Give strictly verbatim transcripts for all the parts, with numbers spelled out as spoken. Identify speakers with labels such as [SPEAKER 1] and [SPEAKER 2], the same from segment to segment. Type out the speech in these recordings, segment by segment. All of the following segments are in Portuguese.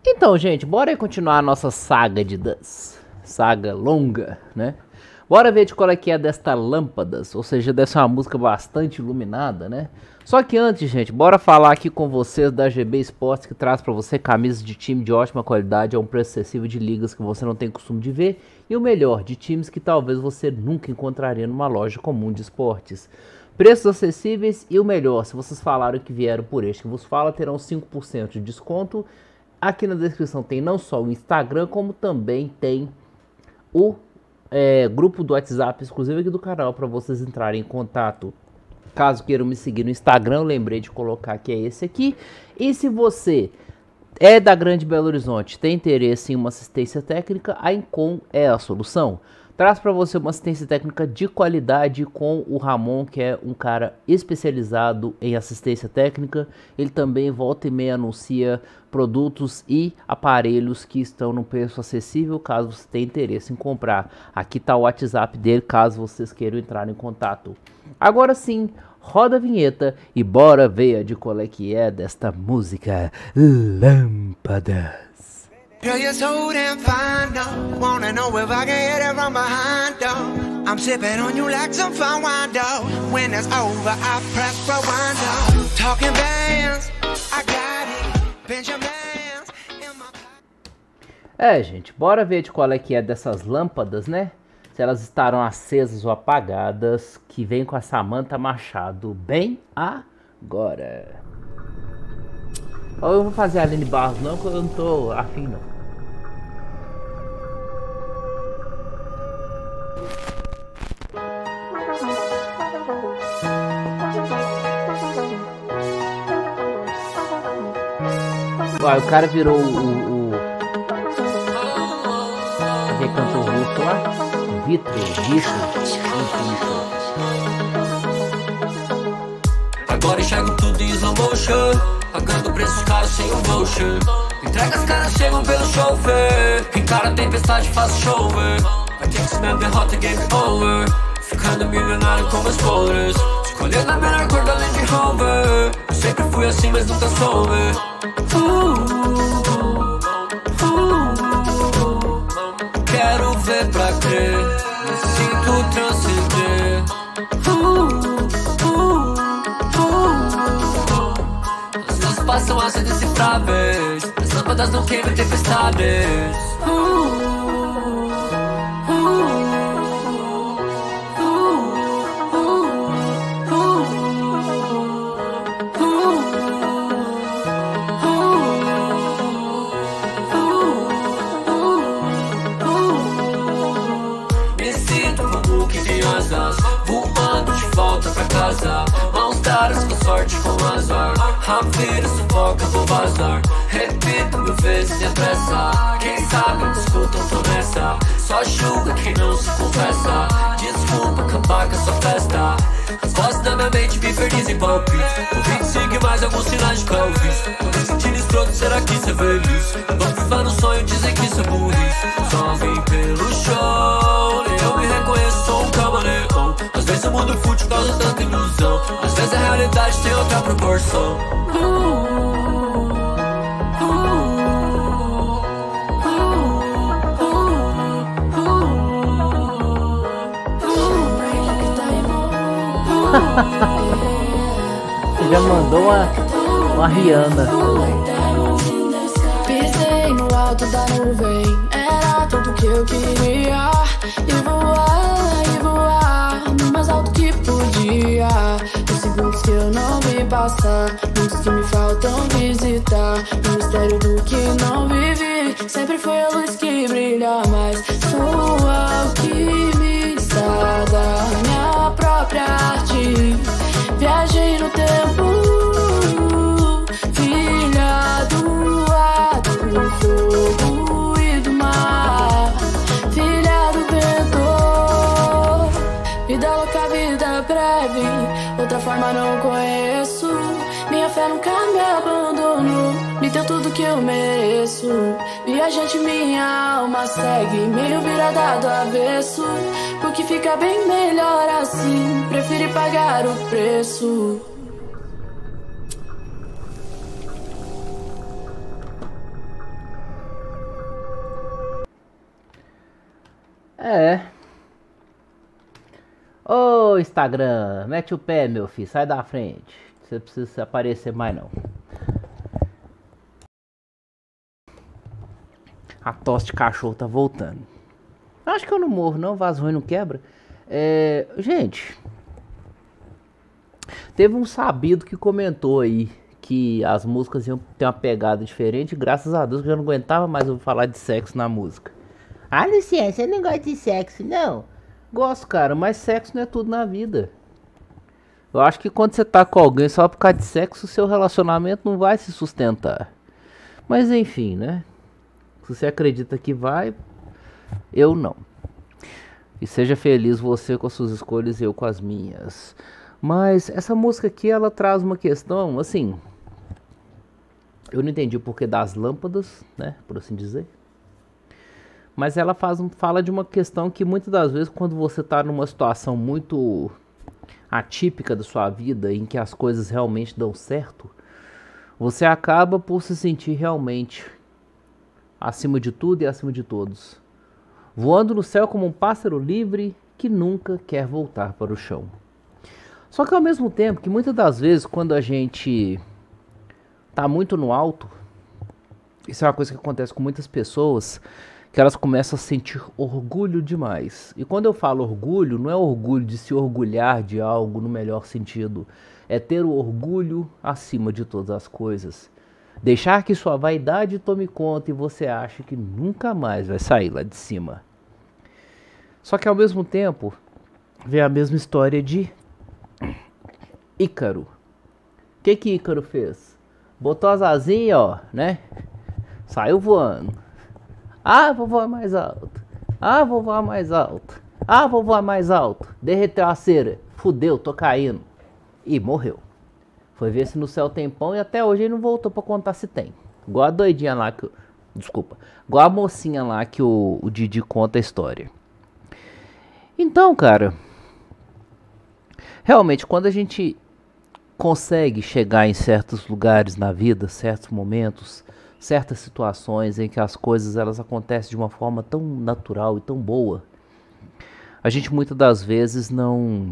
[SPEAKER 1] Então, gente, bora aí continuar a nossa saga de das. Saga longa, né? Bora ver de qual é que é desta lâmpadas, ou seja, dessa uma música bastante iluminada, né? Só que antes, gente, bora falar aqui com vocês da G B Sports, que traz pra você camisas de time de ótima qualidade a um preço acessível de ligas que você não tem costume de ver. E o melhor, de times que talvez você nunca encontraria numa loja comum de esportes. Preços acessíveis e o melhor, se vocês falaram que vieram por este que vos fala, terão cinco por cento de desconto. Aqui na descrição tem não só o Instagram, como também tem o é, grupo do WhatsApp exclusivo aqui do canal para vocês entrarem em contato. Caso queiram me seguir no Instagram, eu lembrei de colocar que é esse aqui. E se você é da Grande Belo Horizonte, tem interesse em uma assistência técnica, a Encom é a solução. Traz para você uma assistência técnica de qualidade com o Ramon, que é um cara especializado em assistência técnica. Ele também volta e meia anuncia produtos e aparelhos que estão no preço acessível, caso você tenha interesse em comprar. Aqui está o WhatsApp dele, caso vocês queiram entrar em contato. Agora sim, roda a vinheta e bora ver de qual é que é desta música Lâmpadas.
[SPEAKER 2] Girl, you're so damn fine, though. Wanna know if I can hit it from behind, though. I'm sipping on you like some fine wine, though. When it's over, I press rewind, though. Talking bands, I got it. Benjamins in my...
[SPEAKER 1] É, gente, bora ver de qual é que é dessas lâmpadas, né? Se elas estarão acesas ou apagadas, que vem com a Samantha Machado bem agora. Ou eu vou fazer a Aline Barros não, porque eu não tô afim não. Uai, o cara virou o... o... Quem cantou o russo lá? Vitor, Vitor,
[SPEAKER 3] Agora enxergo tudo em slow motion, pagando preços caros sem um voucher. Entregas caras chegam pelo chofer, encara a tempestade, faz chover. I think it's minha derrota, game over. Ficando milionário com meus folders, escolhendo a melhor cor da Land Rover. Eu sempre fui assim, mas nunca soube. uh, uh, uh, Quero ver pra crer, me sinto transcender. uh, uh, uh, As luzes passam a ser decifráveis, as lâmpadas não queimam tempestades. uh, voando de volta pra casa, mãos dadas com sorte, com azar. A vida sufoca, vou vazar. Repito mil vezes sem pressa. Quem sabe me escutam, tô nessa. Só julga quem não se confessa. Desculpa acabar com essa festa. As vozes da minha mente me infernizam em palpites. Com vinte e cinco e mais alguns sinais de Calvis. Tô me sentindo escroto, será que isso é feliz? Não viva no sonho, dizem que isso é burrice. Só vim pelo show, eu me reconheço, sou um camaleão. Às vezes o mundo fútil causa tanta ilusão, às vezes a realidade tem outra proporção.
[SPEAKER 1] Você já mandou uma, uma Rihanna.
[SPEAKER 4] Pisei no alto da nuvem, era tudo que eu queria. E voar, e voar, no mais alto que podia. Os segundos que eu não vi passar, muitos que me faltam visitar. O mistério do que não vivi, sempre foi a luz que brilha mais. Sou alquimista da minha própria arte. Viajei no tempo, filha do ar, do fogo e do mar, filha do vento. Vida louca, vida breve, outra forma não conheço. Minha fé nunca me abandonou, me deu tudo que eu mereço. Viajante, minha alma segue, meio virada do avesso. Porque fica bem melhor assim, preferi pagar o preço.
[SPEAKER 1] É. Ô Instagram, mete o pé, meu filho, sai da frente. Você precisa aparecer mais não. A tosse de cachorro tá voltando. Acho que eu não morro não, vaso ruim não quebra. É, gente, teve um sabido que comentou aí que as músicas iam ter uma pegada diferente. Graças a Deus que eu já não aguentava mais ouvir falar de sexo na música. Ah, Luciano, você não gosta de sexo, não? Gosto, cara, mas sexo não é tudo na vida. Eu acho que quando você tá com alguém só por causa de sexo, seu relacionamento não vai se sustentar. Mas enfim, né? Se você acredita que vai, eu não. E seja feliz você com as suas escolhas e eu com as minhas. Mas essa música aqui, ela traz uma questão, assim... Eu não entendi o porquê das lâmpadas, né? Por assim dizer. Mas ela faz, fala de uma questão que muitas das vezes, quando você está numa situação muito atípica da sua vida, em que as coisas realmente dão certo, você acaba por se sentir realmente acima de tudo e acima de todos, voando no céu como um pássaro livre que nunca quer voltar para o chão. Só que ao mesmo tempo que muitas das vezes, quando a gente está muito no alto, isso é uma coisa que acontece com muitas pessoas, que elas começam a sentir orgulho demais. E quando eu falo orgulho, não é orgulho de se orgulhar de algo no melhor sentido. É ter o orgulho acima de todas as coisas. Deixar que sua vaidade tome conta e você acha que nunca mais vai sair lá de cima. Só que ao mesmo tempo, vem a mesma história de Ícaro. O que que Ícaro fez? Botou as asinhas, ó, né? Saiu voando. Ah, vou voar mais alto. Ah, vou voar mais alto. Ah, vou voar mais alto. Derreteu a cera. Fudeu, tô caindo. E morreu. Foi ver se no céu tem pão e até hoje ele não voltou pra contar se tem. Igual a doidinha lá que... Desculpa. Igual a mocinha lá que o, o Didi conta a história. Então, cara... Realmente, quando a gente consegue chegar em certos lugares na vida, certos momentos... certas situações em que as coisas elas acontecem de uma forma tão natural e tão boa, a gente muitas das vezes não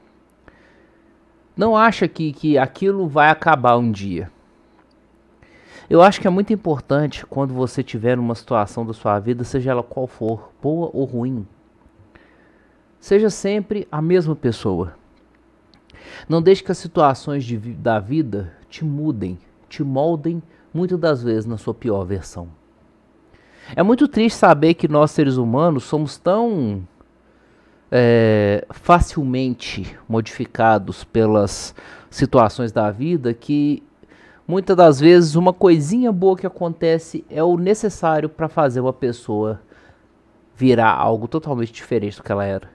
[SPEAKER 1] não acha que, que aquilo vai acabar um dia. Eu acho que é muito importante quando você tiver numa situação da sua vida, seja ela qual for, boa ou ruim, seja sempre a mesma pessoa. Não deixe que as situações de, da vida te mudem, te moldem muitas das vezes na sua pior versão. É muito triste saber que nós seres humanos somos tão é, facilmente modificados pelas situações da vida que muitas das vezes uma coisinha boa que acontece é o necessário para fazer uma pessoa virar algo totalmente diferente do que ela era.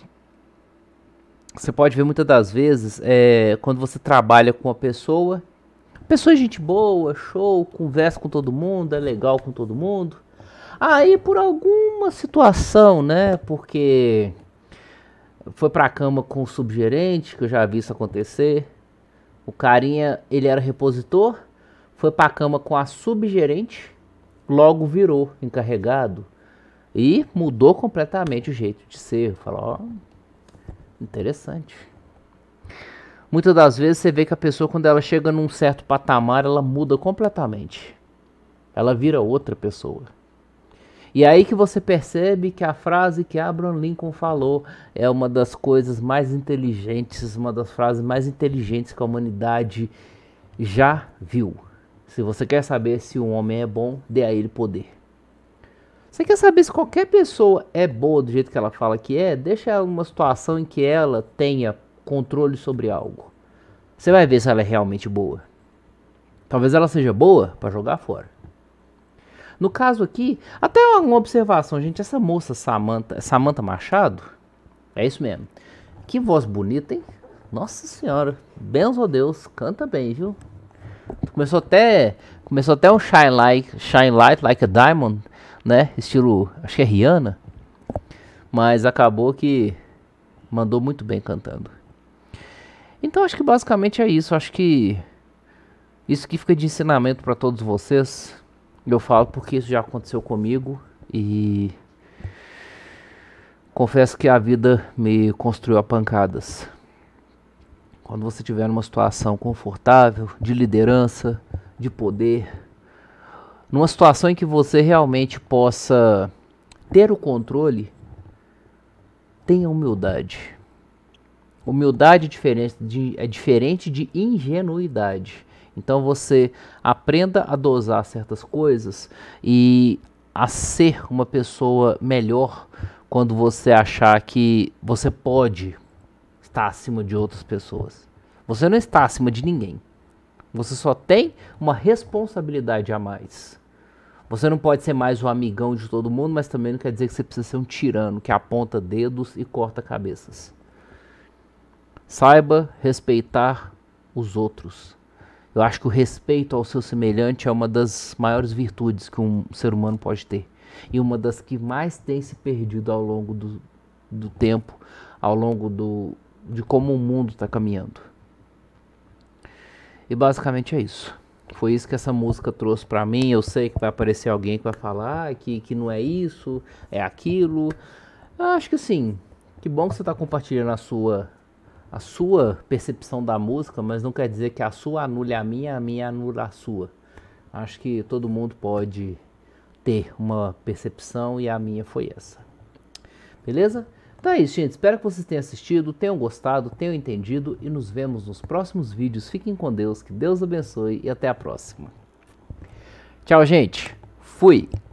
[SPEAKER 1] Você pode ver muitas das vezes é, quando você trabalha com uma pessoa, pessoa gente boa, show, conversa com todo mundo, é legal com todo mundo. Aí por alguma situação, né, porque foi pra cama com o subgerente, que eu já vi isso acontecer. O carinha, ele era repositor, foi pra cama com a subgerente, logo virou encarregado e mudou completamente o jeito de ser. Falou, ó, interessante. Muitas das vezes você vê que a pessoa, quando ela chega num certo patamar, ela muda completamente. Ela vira outra pessoa. E é aí que você percebe que a frase que Abraham Lincoln falou é uma das coisas mais inteligentes, uma das frases mais inteligentes que a humanidade já viu. Se você quer saber se um homem é bom, dê a ele poder. Você quer saber se qualquer pessoa é boa do jeito que ela fala que é? Deixa ela numa situação em que ela tenha controle sobre algo. Você vai ver se ela é realmente boa. Talvez ela seja boa para jogar fora. No caso aqui, até uma observação, gente. Essa moça Samantha, Samantha Machado, é isso mesmo. Que voz bonita, hein? Nossa senhora, benção a Deus, canta bem, viu? Começou até, começou até um shine like, shine light like a diamond, né? Estilo, acho que é Rihanna. Mas acabou que mandou muito bem cantando. Então acho que basicamente é isso. Acho que isso que fica de ensinamento para todos vocês. Eu falo porque isso já aconteceu comigo e Confesso que a vida me construiu a pancadas. Quando você estiver numa situação confortável, de liderança, de poder, numa situação em que você realmente possa ter o controle, tenha humildade. Humildade é diferente de, é diferente de ingenuidade. Então você aprenda a dosar certas coisas e a ser uma pessoa melhor quando você achar que você pode estar acima de outras pessoas. Você não está acima de ninguém. Você só tem uma responsabilidade a mais. Você não pode ser mais o amigão de todo mundo, mas também não quer dizer que você precisa ser um tirano que aponta dedos e corta cabeças. Saiba respeitar os outros. Eu acho que o respeito ao seu semelhante é uma das maiores virtudes que um ser humano pode ter. E uma das que mais tem se perdido ao longo do, do tempo, ao longo do, de como o mundo está caminhando. E basicamente é isso. Foi isso que essa música trouxe pra mim. Eu sei que vai aparecer alguém que vai falar que, que não é isso, é aquilo. Eu acho que sim, que bom que você está compartilhando a sua, a sua percepção da música, mas não quer dizer que a sua anule a minha, a minha anula a sua. Acho que todo mundo pode ter uma percepção e a minha foi essa. Beleza? Então é isso, gente. Espero que vocês tenham assistido, tenham gostado, tenham entendido e nos vemos nos próximos vídeos. Fiquem com Deus, que Deus abençoe e até a próxima. Tchau, gente. Fui.